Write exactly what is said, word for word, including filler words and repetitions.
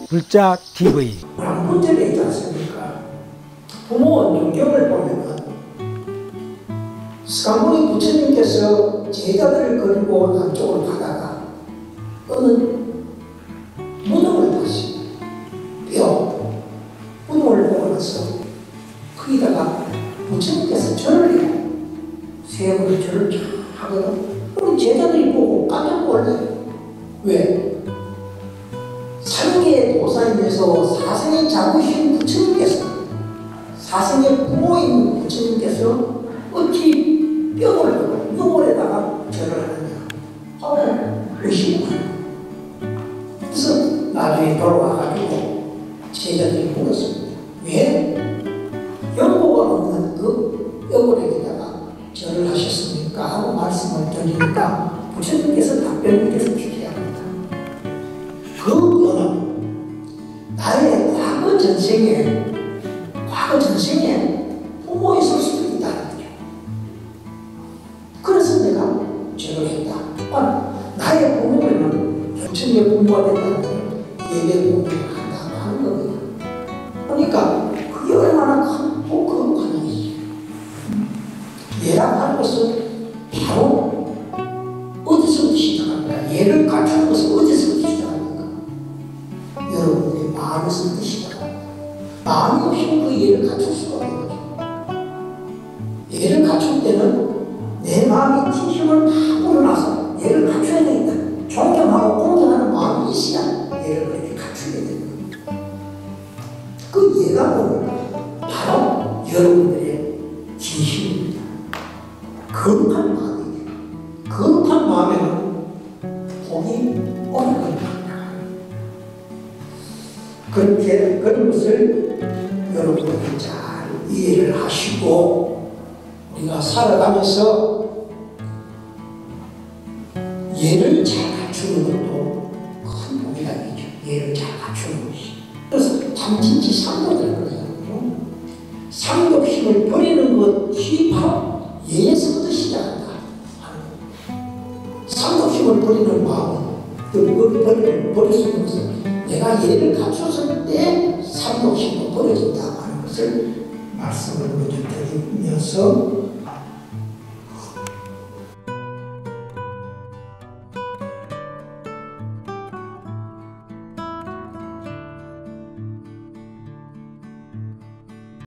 불자 티비. 문제가 있지 않습니까? 부모 능력을 보면은 스가모니 부처님께서 제자들을 그리고 남쪽으로 가다가 어느 무덤을 다시 뼈 무덤을 보고 나서 거기다가 부처님께서 절을 해요. 세 번을 절을 쫙 하거든. 그럼 제자들이 보고 깜짝 놀라요. 왜? 삼계의 도사님에서 사생의 자부신 부처님께서, 사생의 부모인 부처님께서 어찌 뼈를 유골에다가 절을 하느냐 하고 의심을 합니다. 그래서 나중에 돌아와가지고 제자들이 물었습니다. 왜 연고가 없는 그 뼈골에다가 절을 하셨습니까? 하고 말씀을 드리니까 부처님께서 답변을 주시기 합니다. 그 뼈는 나의 과거 전생에 과거 전생에 부모였을 수도 있다는 거죠. 그래서 내가 절을 했다. 아, 나의 부모는 부처님의 부모가 됐다는 걸 예배 부모를 한다고 하는 겁니다. 그러니까 그게 얼마나 큰 그 관용이지. 예라고 것은 바로 어디서부터 시작합니까? 예를 갖추는 것은 어디서부터 시작합니까? 여러분들의 마음에서부터 시작합니다. 마음이 없이는 그 예를 갖출 수가 없는 거죠. 예를 갖출 때는 내 마음이 진심을 다 우러나서 예를 갖춰야 되겠다. 존경하고 공경하는 마음이 있어야 예를 그렇게 갖추게 됩니다. 그 예가 뭡니까? 바로 여러분들의 진심입니다. 거룩한 마음입니다. 거룩한 마음에는 복이 오는 겁니다. 그렇게 그런 것을 여러분들이 잘 이해를 하시고 우리가 살아가면서 예를 잘 갖추는 것도 큰 복이라는 거죠. 예를 잘 갖추는 것이. 그래서 참진치 삼독을 그래요. 삼독심을 버리는 것이 바로 예에서부터 시작한다. 삼독심을 버리는 마음은 그 버리는 버릴 수 있는 것은 내가 예를 갖췄을 때 삼독심도 버려진다 하는 것을 말씀을 먼저 드리면서